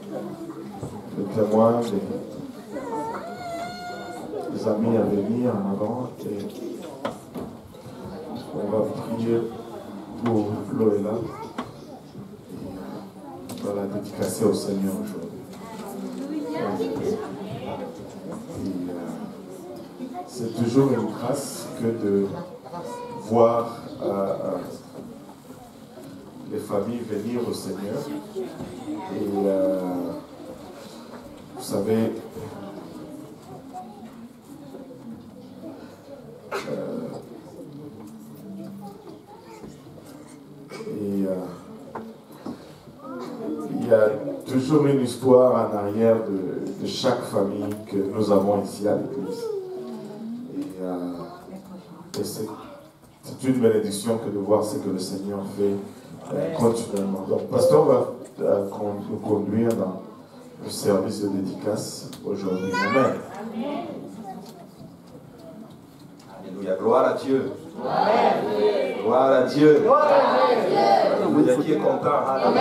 le témoin des amis à venir en avant. Et on va prier pour Loéla. On va la dédicacer au Seigneur aujourd'hui. C'est toujours une grâce que de voir les familles venir au Seigneur. Et vous savez, il y a toujours une histoire en arrière de chaque famille que nous avons ici à l'église. Et c'est une bénédiction que de voir ce que le Seigneur fait continuellement. Donc, le pasteur va nous conduire dans le service de dédicace aujourd'hui. Amen. Alléluia. Gloire à Dieu. Gloire à Dieu. Alléluia. Qui est content. Amen.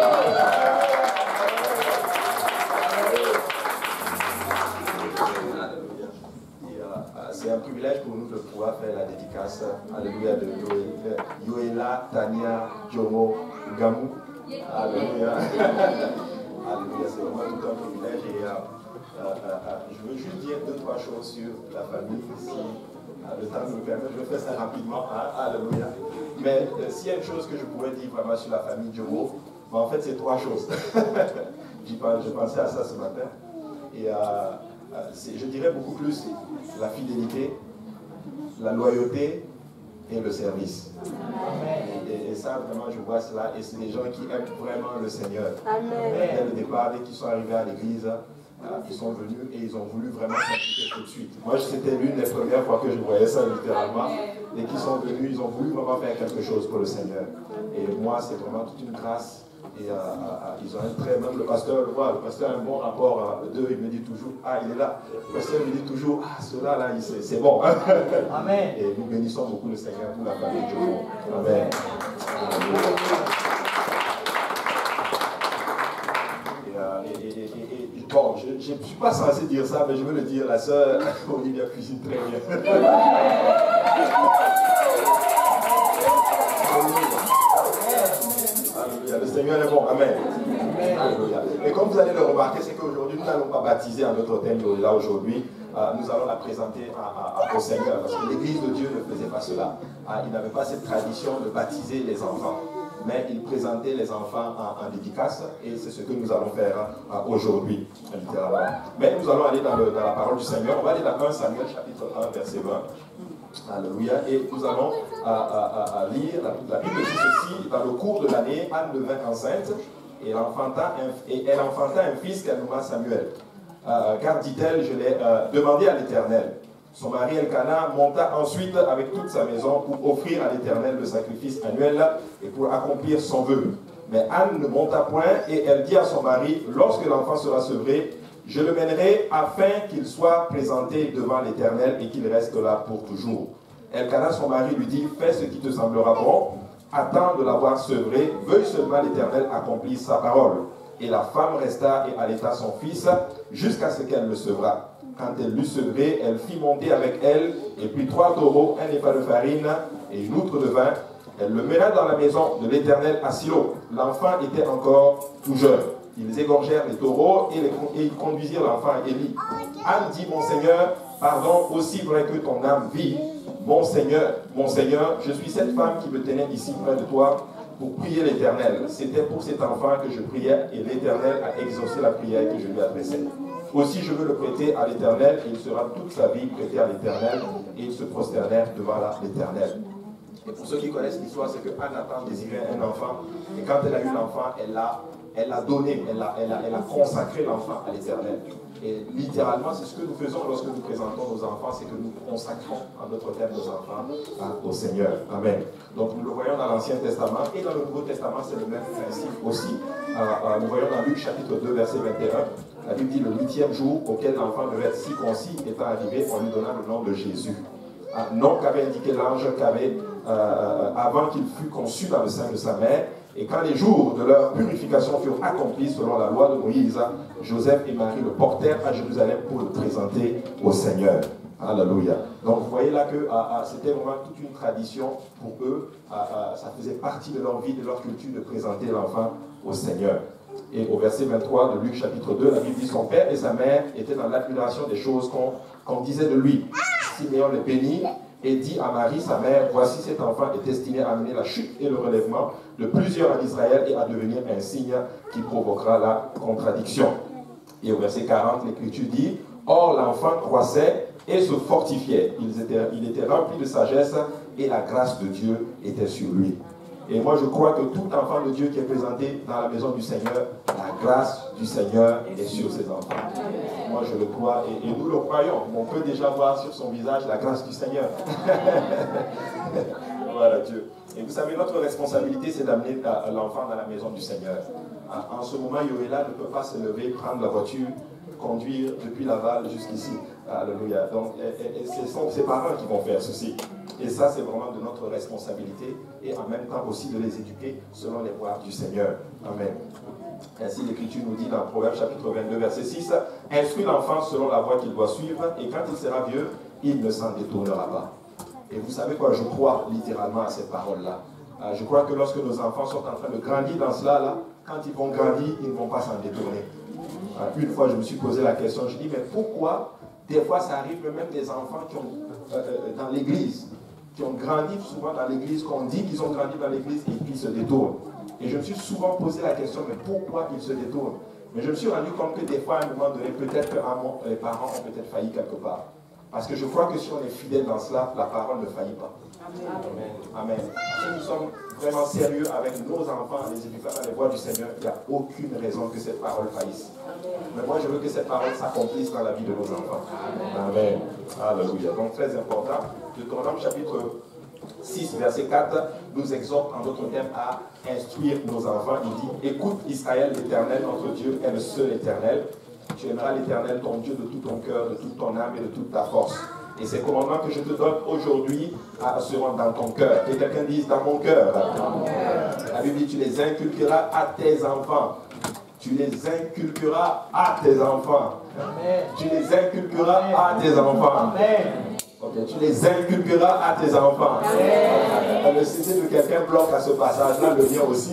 C'est un privilège pour nous de pouvoir faire la dédicace, alléluia, de Yoéla, Tania, Jomo, Gamou. Alléluia. Alléluia, c'est vraiment tout un privilège. Et je veux juste dire 2-3 choses sur la famille, si le temps me permet. Je vais faire ça rapidement. Alléluia. Mais s'il y a une chose que je pourrais dire vraiment sur la famille Jomo, en fait, c'est 3 choses. Je pensais à ça ce matin. Et je dirais beaucoup plus la fidélité, la loyauté et le service. Et ça, vraiment, je vois cela. Et c'est des gens qui aiment vraiment le Seigneur. Dès le départ, dès qu'ils sont arrivés à l'église, ils sont venus et ils ont voulu vraiment s'impliquer tout de suite. Moi, c'était l'une des premières fois que je voyais ça littéralement. Dès qu'ils sont venus, ils ont voulu vraiment faire quelque chose pour le Seigneur. Et moi, c'est vraiment toute une grâce. Et ils ont un très, même le pasteur le voit, le pasteur a un bon rapport d'eux, il me dit toujours, il est là. Le pasteur me dit toujours, ceux-là, là, c'est bon. Amen. Et nous bénissons beaucoup le Seigneur pour la famille de Dieu. Amen. Bon, je ne suis pas censé dire ça, mais je veux le dire, la sœur Olivia cuisine très bien. Le Seigneur est bon, amen. Alléluia. Et comme vous allez le remarquer, c'est qu'aujourd'hui, nous n'allons pas baptiser à notre thème là aujourd'hui. Nous allons la présenter au Seigneur, parce que l'Église de Dieu ne faisait pas cela. Il n'avait pas cette tradition de baptiser les enfants, mais il présentait les enfants en dédicace, et c'est ce que nous allons faire aujourd'hui, littéralement. Mais nous allons aller dans la parole du Seigneur. On va aller dans 1 Samuel chapitre 1, verset 20. Alléluia. Et nous allons lire, la Bible dit ceci: dans le cours de l'année, Anne devint enceinte et elle enfanta un fils qu'elle nomma Samuel. Car, dit-elle, je l'ai demandé à l'Éternel. Son mari Elkana monta ensuite avec toute sa maison pour offrir à l'Éternel le sacrifice annuel et pour accomplir son vœu. Mais Anne ne monta point et elle dit à son mari: lorsque l'enfant sera sevré, je le mènerai afin qu'il soit présenté devant l'Éternel et qu'il reste là pour toujours. Elkana, son mari, lui dit: fais ce qui te semblera bon, attends de l'avoir sevré, veuille seulement l'Éternel accomplir sa parole. Et la femme resta et allaita son fils jusqu'à ce qu'elle le sevra. Quand elle l'eut sevré, elle fit monter avec elle, et puis 3 taureaux, un épha de farine et une outre de vin. Elle le mena dans la maison de l'Éternel à Silo. L'enfant était encore tout jeune. Ils égorgèrent les taureaux et ils conduisirent l'enfant à Élie. Anne dit: mon Seigneur, pardon, aussi vrai que ton âme vit. Mon Seigneur, je suis cette femme qui me tenait ici près de toi pour prier l'Éternel. C'était pour cet enfant que je priais et l'Éternel a exaucé la prière que je lui adressais. Aussi je veux le prêter à l'Éternel et il sera toute sa vie prêté à l'Éternel. Et ils se prosternèrent devant l'Éternel. Et pour ceux qui connaissent l'histoire, c'est que Anne a désiré un enfant et quand elle a eu l'enfant, elle a donné, elle a consacré l'enfant à l'Éternel. Et littéralement, c'est ce que nous faisons lorsque nous présentons nos enfants, c'est que nous consacrons en notre thème nos enfants au Seigneur. Amen. Donc nous le voyons dans l'Ancien Testament et dans le Nouveau Testament, c'est le même principe aussi. Nous voyons dans Luc chapitre 2, verset 21, la Bible dit: le 8e jour auquel l'enfant devait être circoncis étant arrivé, on lui donna le nom de Jésus. Nom qu'avait indiqué l'ange avant qu'il fût conçu dans le sein de sa mère. Et quand les jours de leur purification furent accomplis selon la loi de Moïse, Joseph et Marie le portèrent à Jérusalem pour le présenter au Seigneur. Alléluia. Donc vous voyez là que c'était vraiment toute une tradition pour eux. Ça faisait partie de leur vie, de leur culture de présenter l'enfant au Seigneur. Et au verset 23 de Luc chapitre 2, la Bible dit: son père et sa mère étaient dans l'admiration des choses qu'on disait de lui. Siméon le bénit et dit à Marie, sa mère: voici cet enfant est destiné à amener la chute et le relèvement de plusieurs en Israël et à devenir un signe qui provoquera la contradiction. Et au verset 40, l'Écriture dit: or l'enfant croissait et se fortifiait. Il était rempli de sagesse et la grâce de Dieu était sur lui. Et moi je crois que tout enfant de Dieu qui est présenté dans la maison du Seigneur, la grâce du Seigneur est sur ses enfants. Moi je le crois et nous le croyons. On peut déjà voir sur son visage la grâce du Seigneur. Voilà Dieu. Et vous savez, notre responsabilité, c'est d'amener l'enfant dans la maison du Seigneur. En ce moment, Yoéla ne peut pas se lever, prendre la voiture, conduire depuis Laval jusqu'ici. Alléluia. Donc, ce sont ses parents qui vont faire ceci. Et ça, c'est vraiment de notre responsabilité et en même temps aussi de les éduquer selon les voies du Seigneur. Amen. Ainsi, l'Écriture nous dit dans Proverbe chapitre 22, verset 6, « Instruis l'enfant selon la voie qu'il doit suivre, et quand il sera vieux, il ne s'en détournera pas. » Et vous savez quoi, je crois littéralement à cette parole-là. Je crois que lorsque nos enfants sont en train de grandir dans cela, là, quand ils vont grandir, ils ne vont pas s'en détourner. Une fois, je me suis posé la question, je dis, mais pourquoi, des fois, ça arrive même des enfants qui ont, dans l'église, qui ont grandi souvent dans l'église, qu'on dit qu'ils ont grandi dans l'église et puis ils se détournent. Et je me suis souvent posé la question, mais pourquoi ils se détournent? Mais je me suis rendu compte que des fois, à un moment donné, peut-être que les parents ont peut-être failli quelque part. Parce que je crois que si on est fidèle dans cela, la parole ne faillit pas. Amen. Amen. Si nous sommes vraiment sérieux avec nos enfants, les éduquant dans les voies du Seigneur, il n'y a aucune raison que cette parole faillisse. Mais moi, je veux que cette parole s'accomplisse dans la vie de nos enfants. Amen. Alléluia. Donc, très important. Deutéronome chapitre 6, verset 4, nous exhorte en d'autres termes à instruire nos enfants. Il dit: écoute Israël, l'Éternel, notre Dieu est le seul Éternel. Tu aimeras l'Éternel, ton Dieu, de tout ton cœur, de toute ton âme et de toute ta force. Et ces commandements que je te donne aujourd'hui seront dans ton cœur. Et quelqu'un dise: dans mon cœur. La Bible dit: tu les inculqueras à tes enfants. Tu les inculqueras à tes enfants. Amen. Tu les inculqueras à tes enfants. Amen. Okay, tu les inculqueras à tes enfants. Amen. Le CD de quelqu'un bloque à ce passage-là, le mien aussi.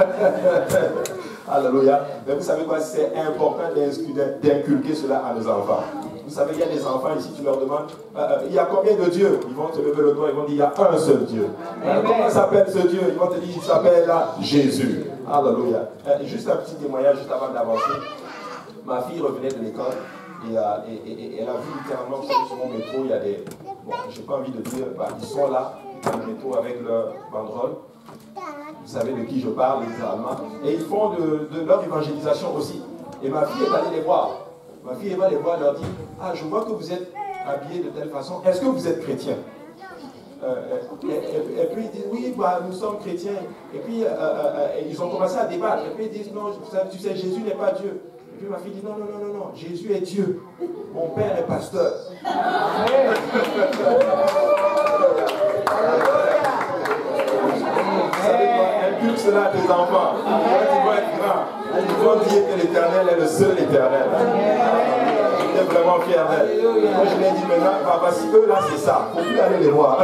Alléluia. Mais vous savez quoi, c'est important d'inculquer cela à nos enfants. Vous savez, il y a des enfants ici, tu leur demandes, il y a combien de dieux? Ils vont te lever le doigt, ils vont dire, il y a un seul Dieu. Comment s'appelle ce Dieu? Ils vont te dire, il s'appelle Jésus. Alléluia. Juste un petit témoignage, juste avant d'avancer. Ma fille revenait de l'école et elle a vu littéralement, vous savez, sur mon métro, il y a des... Bon, je n'ai pas envie de dire, ils sont là, dans le métro avec leur banderole. Vous savez de qui je parle littéralement. Et ils font de leur évangélisation aussi. Et ma fille est allée les voir. Ma fille va les voir et leur dit: ah, je vois que vous êtes habillés de telle façon. Est-ce que vous êtes chrétien? Et puis ils disent: oui, nous sommes chrétiens. Et puis ils ont commencé à débattre. Et puis ils disent: non, tu sais, Jésus n'est pas Dieu. Et puis ma fille dit: non, non, non, non, non, Jésus est Dieu. Mon père est pasteur. Vous savez quoi? Inculque cela à tes enfants. Quand ils vont être grands, ils vont dire que l'Éternel est le seul Éternel. J'étais vraiment fier d'elle. Moi je lui ai dit: maintenant, papa, si eux là c'est ça, il ne faut plus aller les voir.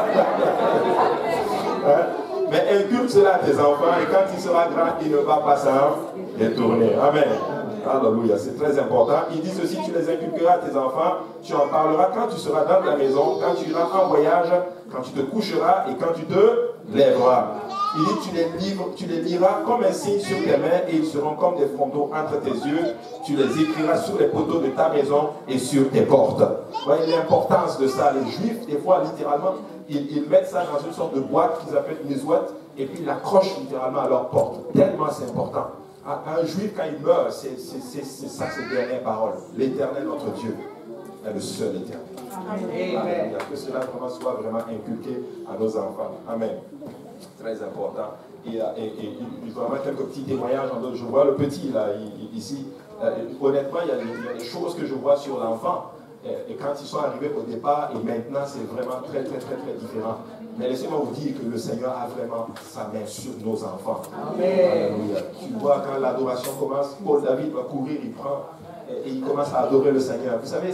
Mais inculque cela à tes enfants et quand il sera grand, il ne va pas s'en détourner. Amen. Alléluia, c'est très important. Il dit ceci: tu les inculqueras à tes enfants, tu en parleras quand tu seras dans ta maison, quand tu iras en voyage, quand tu te coucheras et quand tu te lèveras. Il dit: tu les liras comme un signe sur tes mains et ils seront comme des frontaux entre tes yeux. Tu les écriras sur les poteaux de ta maison et sur tes portes. Vous voyez l'importance de ça. Les Juifs, des fois, littéralement, ils mettent ça dans une sorte de boîte qu'ils appellent une mezouette et puis ils l'accrochent littéralement à leur porte. Tellement c'est important. Un Juif, quand il meurt, c'est ça ses dernières paroles. L'Éternel, notre Dieu, est le seul Éternel. Amen. Que cela vraiment soit vraiment inculqué à nos enfants. Amen. Très important. Et vraiment quelques petits témoignages. Je vois le petit là, ici. Honnêtement, il y a des choses que je vois sur l'enfant. Et quand ils sont arrivés au départ, et maintenant, c'est vraiment très, très, très, très différent. Mais laissez-moi vous dire que le Seigneur a vraiment sa main sur nos enfants. Amen. Alléluia. Tu vois, quand l'adoration commence, Paul David va courir, il prend et il commence à adorer le Seigneur. Vous savez,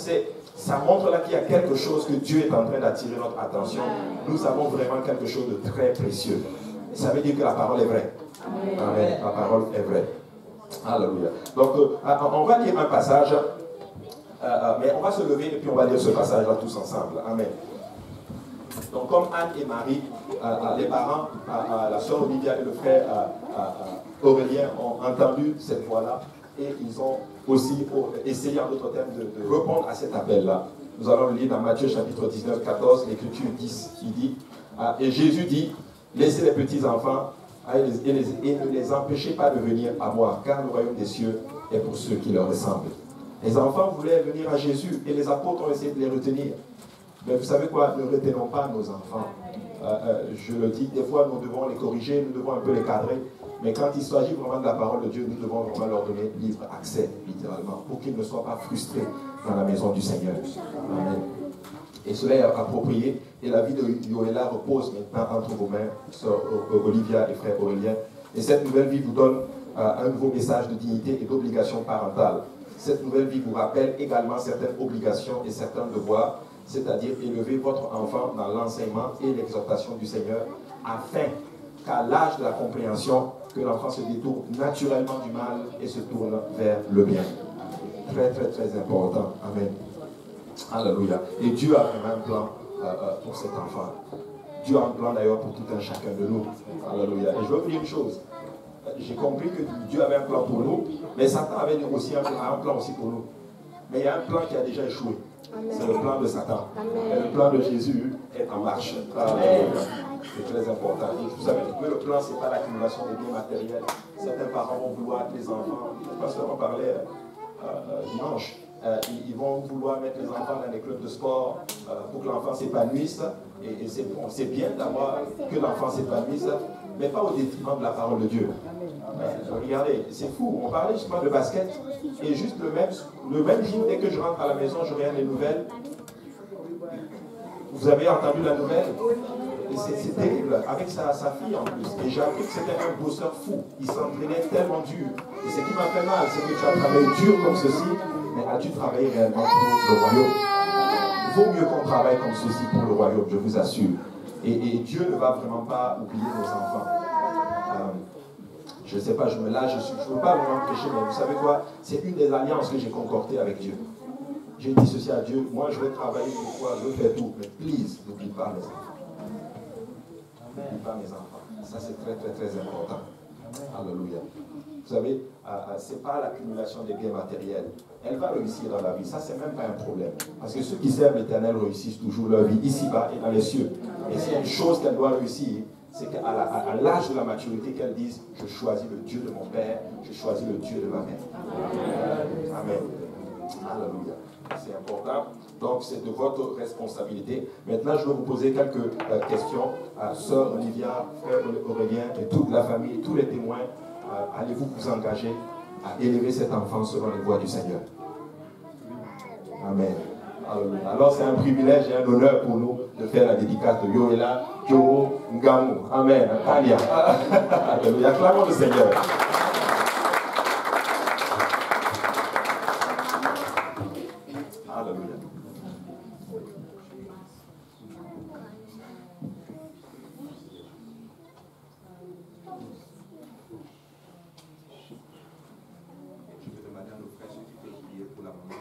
ça montre là qu'il y a quelque chose que Dieu est en train d'attirer notre attention. Nous avons vraiment quelque chose de très précieux. Et ça veut dire que la parole est vraie. Amen. La parole est vraie. Alléluia. Donc, on va lire un passage, mais on va se lever et puis on va lire ce passage-là tous ensemble. Amen. Donc, comme Anne et Marie, les parents, la sœur Olivia et le frère Aurélien ont entendu cette voix-là et ils ont aussi essayé en d'autres termes de répondre à cet appel-là. Nous allons le lire dans Matthieu chapitre 19, 14, l'Écriture 10, qui dit, et Jésus dit, laissez les petits enfants et ne les empêchez pas de venir à moi, car le royaume des cieux est pour ceux qui leur ressemblent. Les enfants voulaient venir à Jésus et les apôtres ont essayé de les retenir. Mais vous savez quoi, ne retenons pas nos enfants. Je le dis, des fois nous devons les corriger, nous devons un peu les cadrer. Mais quand il s'agit vraiment de la parole de Dieu, nous devons vraiment leur donner libre accès, littéralement, pour qu'ils ne soient pas frustrés dans la maison du Seigneur. Amen. Et cela est approprié. Et la vie de Yoéla repose maintenant entre vos mains, sœur Olivia et frère Aurélien. Et cette nouvelle vie vous donne un nouveau message de dignité et d'obligation parentale. Cette nouvelle vie vous rappelle également certaines obligations et certains devoirs, c'est-à-dire élever votre enfant dans l'enseignement et l'exhortation du Seigneur, afin qu'à l'âge de la compréhension, que l'enfant se détourne naturellement du mal et se tourne vers le bien. Très, très, très important. Amen. Alléluia. Et Dieu a vraiment un plan pour cet enfant. Dieu a un plan d'ailleurs pour tout un chacun de nous. Alléluia. Et je veux vous dire une chose. J'ai compris que Dieu avait un plan pour nous, mais Satan avait aussi un plan aussi pour nous. Mais il y a un plan qui a déjà échoué. C'est le plan de Satan. Et le plan de Jésus est en marche. C'est très important. Et vous savez que le plan, ce n'est pas l'accumulation des biens matériels. Certains parents vont vouloir que les enfants, parce qu'on parlait dimanche, ils vont vouloir mettre les enfants dans des clubs de sport pour que l'enfant s'épanouisse. Et c'est bien d'avoir que l'enfant s'épanouisse, mais pas au détriment de la parole de Dieu. Regardez, c'est fou. On parlait justement de basket, et juste le même jour, dès que je rentre à la maison, je regarde les nouvelles. Vous avez entendu la nouvelle? C'est terrible, avec sa fille en plus. Et j'ai appris que c'était un bosseur fou. Il s'entraînait tellement dur. Et ce qui m'a fait mal, c'est que tu as travaillé dur comme ceci, mais as-tu travaillé réellement pour le royaume? Il vaut mieux qu'on travaille comme ceci pour le royaume, je vous assure. Et Dieu ne va vraiment pas oublier nos enfants. Je ne sais pas, je me lâche, je ne veux pas vraiment prêcher, mais vous savez quoi? C'est une des alliances que j'ai concordées avec Dieu. J'ai dit ceci à Dieu, moi je vais travailler pour toi, je vais faire tout, mais please, n'oublie pas mes enfants. N'oublie pas mes enfants. Ça c'est très très très important. Alléluia. Vous savez, ce n'est pas l'accumulation des biens matériels. Elle va réussir dans la vie, ça c'est même pas un problème. Parce que ceux qui servent l'Éternel réussissent toujours leur vie ici-bas et dans les cieux. Et s'il y a une chose qu'elle doit réussir, c'est qu'à l'âge de la maturité, qu'elle dise, je choisis le Dieu de mon Père, je choisis le Dieu de ma mère. Amen. Alléluia. C'est important. Donc, c'est de votre responsabilité. Maintenant, je vais vous poser quelques questions à sœur Olivia, frère Aurélien et toute la famille, tous les témoins. Allez-vous vous engager à élever cet enfant selon les voies du Seigneur? Amen. Alléluia. Alors, c'est un privilège et un honneur pour nous de faire la dédicace de Yoéla, Jomo, Ngamu. Amen. Tania. Alléluia. Acclamons le Seigneur. Alléluia. Je vais demander à nos frères ceux qui peuvent prier pour la maman.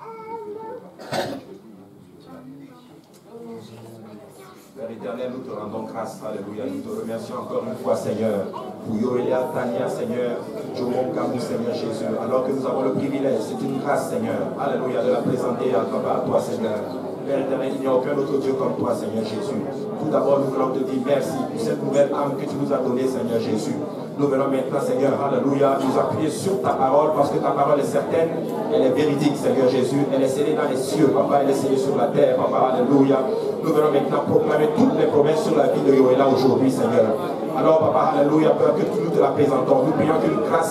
Père éternel, nous te rendons grâce, alléluia. Nous te remercions encore une fois, Seigneur, pour Yoéla, Tania, Seigneur, Jomo, Gamou, Seigneur Jésus. Alors que nous avons le privilège, c'est une grâce, Seigneur, alléluia, de la présenter à toi, Seigneur. Père éternel, il n'y a aucun autre Dieu comme toi, Seigneur Jésus. Tout d'abord, nous voulons te dire merci pour cette nouvelle âme que tu nous as donnée, Seigneur Jésus. Nous venons maintenant, Seigneur, alléluia, nous appuyer sur ta parole, parce que ta parole est certaine, elle est véridique, Seigneur Jésus. Elle est scellée dans les cieux, Papa, elle est scellée sur la terre, Papa, alléluia. Nous venons maintenant proclamer toutes les promesses sur la vie de Yoéla aujourd'hui, Seigneur. Alors, Papa, alléluia, Père, que nous te la présentons. Nous prions qu'une grâce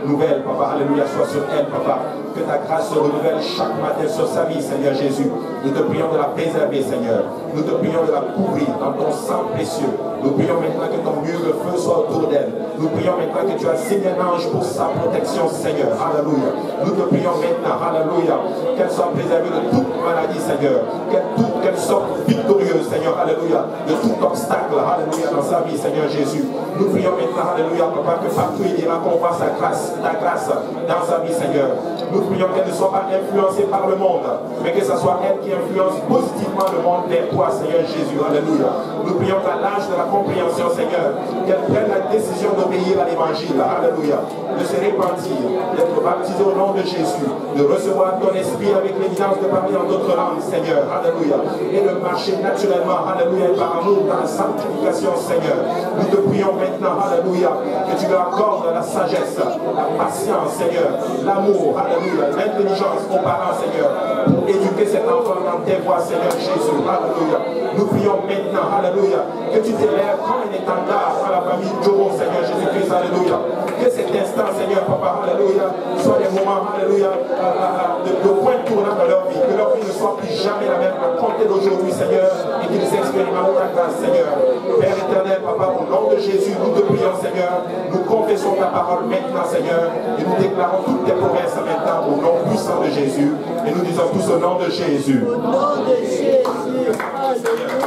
nouvelle, papa, alléluia, soit sur elle, papa. Que ta grâce se renouvelle chaque matin sur sa vie, Seigneur Jésus. Nous te prions de la préserver, Seigneur. Nous te prions de la couvrir dans ton sang précieux. Nous prions maintenant que ton mur de feu soit autour d'elle. Nous prions maintenant que tu as signé un ange pour sa protection, Seigneur. Alléluia. Nous te prions maintenant, alléluia, qu'elle soit préservée de toute maladie, Seigneur. Qu'elle sorte victorieuse, Seigneur. Alléluia. De tout obstacle, alléluia, dans sa vie, Seigneur Jésus. Nous prions maintenant, alléluia, papa, que partout il ira qu'on voit ta grâce dans sa vie, Seigneur. Nous prions qu'elle ne soit pas influencée par le monde, mais que ce soit elle qui influence positivement le monde vers toi, Seigneur Jésus. Alléluia. Nous prions qu'à l'âge de la compréhension, Seigneur, qu'elle prenne la décision d'obéir à l'évangile. Alléluia. De se repentir, d'être baptisée au nom de Jésus, de recevoir ton esprit avec l'évidence de parler en d'autres langues, Seigneur. Alléluia. Et de marcher naturellement, alléluia, et par amour dans la sanctification, Seigneur. Nous te prions maintenant, alléluia, que tu lui accordes la sagesse, la patience, Seigneur, l'amour, alléluia, l'intelligence aux parents, Seigneur, pour éduquer cet enfant dans tes voies, Seigneur Jésus. Alléluia. Nous prions maintenant, alléluia, que tu t'élèves comme un étendard à la famille Jobo, Seigneur Jésus-Christ. Alléluia. Que cet instant, Seigneur, papa, alléluia, soit des moments, alléluia, de point tournant dans leur vie. Que leur vie ne soit plus jamais la même à compter d'aujourd'hui, Seigneur, et qu'ils expérimentent ta grâce, Seigneur. Père éternel, papa, au nom de Jésus, nous te prions, Seigneur. Nous confessons ta parole maintenant, Seigneur, et nous déclarons toutes tes promesses maintenant au nom puissant de Jésus. Et nous disons tous au nom de Jésus. Au nom de Jésus. Alléluia.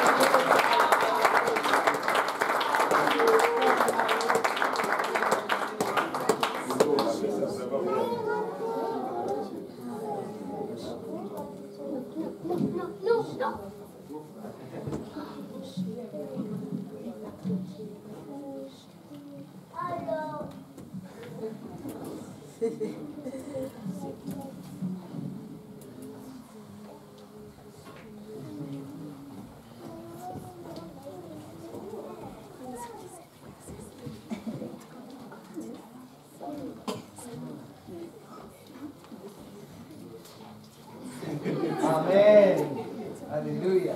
Amen. Alléluia.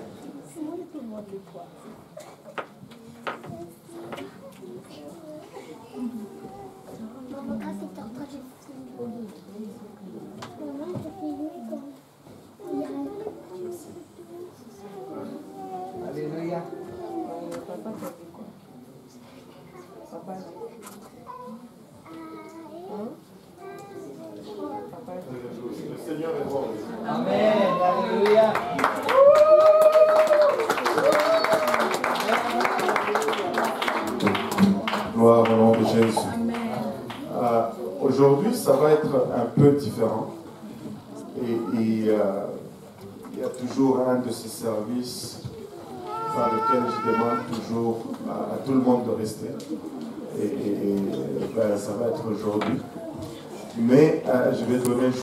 Alléluia. Le Seigneur est bon. Amen. Alléluia. Gloire au nom de Jésus. Aujourd'hui, ça va être un peu différent. Et il y a toujours un de ces services par lequel je demande toujours à tout le monde de rester. Et ben, ça va être aujourd'hui. Mais je vais donner